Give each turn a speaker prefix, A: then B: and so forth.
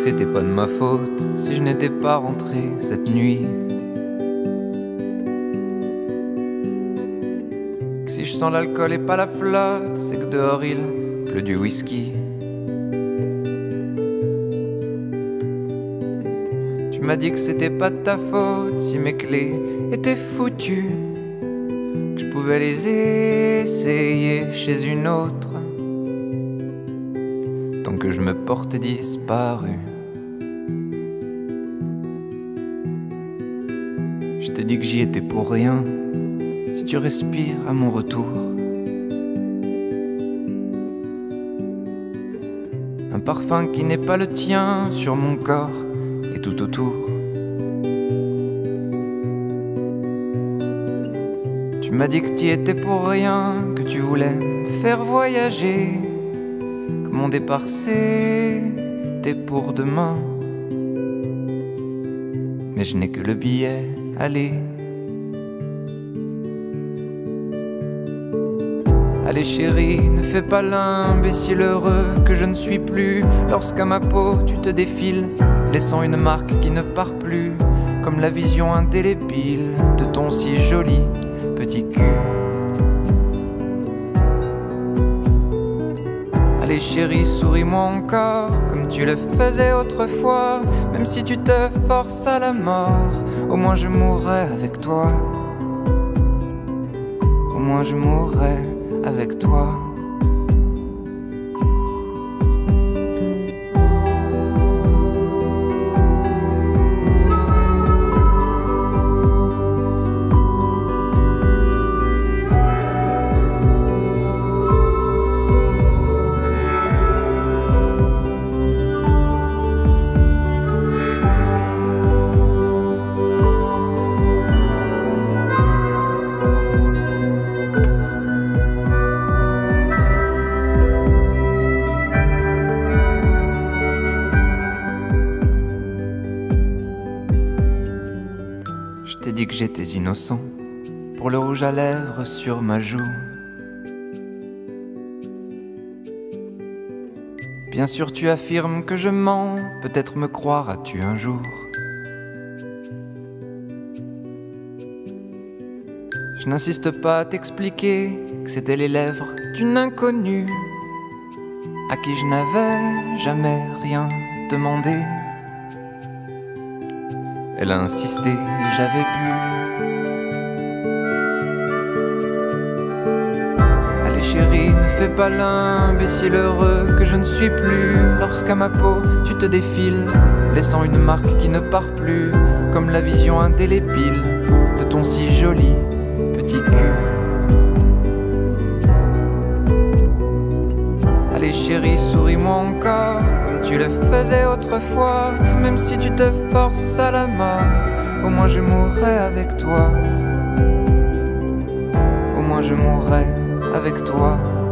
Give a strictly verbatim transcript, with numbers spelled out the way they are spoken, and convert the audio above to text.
A: c'était pas de ma faute si je n'étais pas rentré cette nuit. Que si je sens l'alcool et pas la flotte, c'est que dehors il pleut du whisky. Tu m'as dit que c'était pas de ta faute si mes clés étaient foutues, que je pouvais les essayer chez une autre tant que je me portais disparu. Je t'ai dit que j'y étais pour rien, si tu respires à mon retour. Un parfum qui n'est pas le tien sur mon corps et tout autour. Tu m'as dit que tu étais pour rien, que tu voulais me faire voyager, que mon départ c'était pour demain. Mais je n'ai que le billet aller. Allez chérie, ne fais pas l'imbécile heureux que je ne suis plus, lorsqu'à ma peau tu te défiles, laissant une marque qui ne part plus, comme la vision indélébile de ton si joli petit cul. Allez chérie, souris-moi encore comme tu le faisais autrefois, même si tu te forces à la mort, au moins je mourrai avec toi. Au moins je mourrai avec toi. Je t'ai dit que j'étais innocent pour le rouge à lèvres sur ma joue. Bien sûr tu affirmes que je mens, peut-être me croiras-tu un jour. Je n'insiste pas à t'expliquer que c'était les lèvres d'une inconnue à qui je n'avais jamais rien demandé. Elle a insisté, j'avais pu. Allez chérie, ne fais pas l'imbécile heureux que je ne suis plus, lorsqu'à ma peau tu te défiles, laissant une marque qui ne part plus, comme la vision indélébile de ton si joli petit cul. Allez chérie, souris-moi encore comme tu le faisais autrefois, même si tu te forces à la mort, au moins je mourrai avec toi. Au moins je mourrai avec toi.